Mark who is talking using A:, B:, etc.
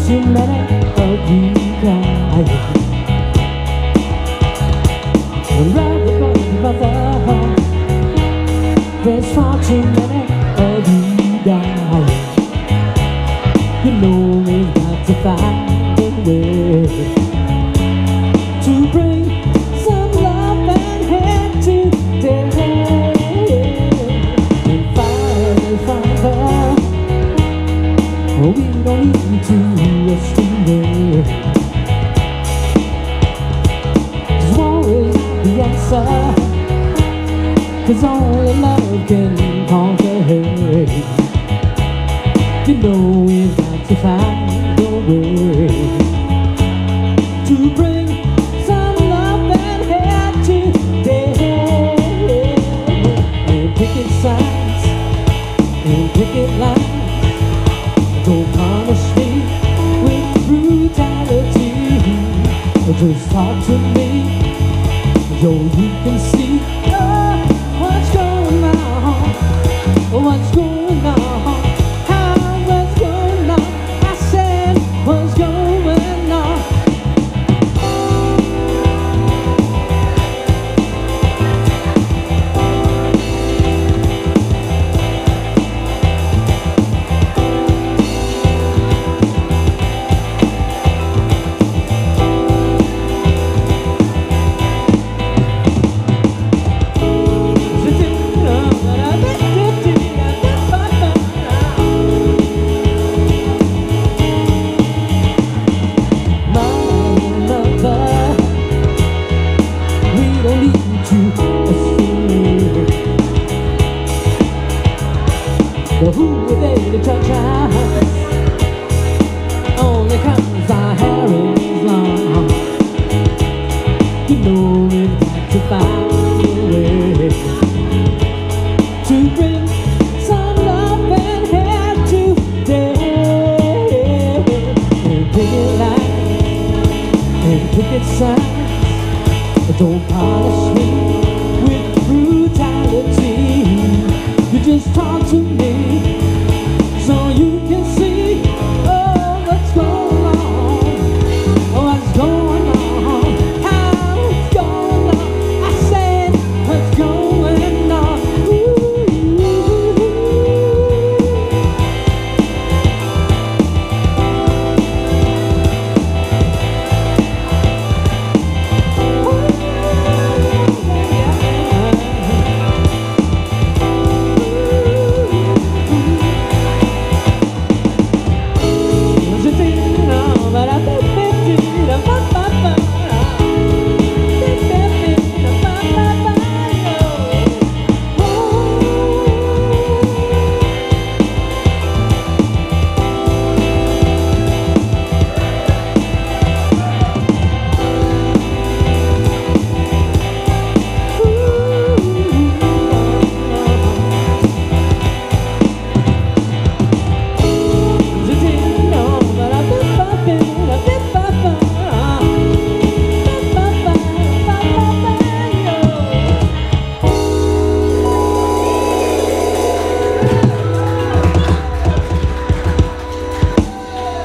A: too many of you guys. I'd rather go to mother. There's far too many of you guys. You know we've got to find a way to bring some love and hand today. And Father, we don't need to estimate. There's always the answer, 'cause only love can conquer hate. You know we've got to find a way to bring some love and help today. And picket signs and picket lines, don't punish me with brutality. Just talk to me, yo, you can see what's going on, what's going on. But who are they to judge us? Only 'cause our hair is long. You know we've got to find a way to bring some love and help today. And picket lines and picket signs, don't polish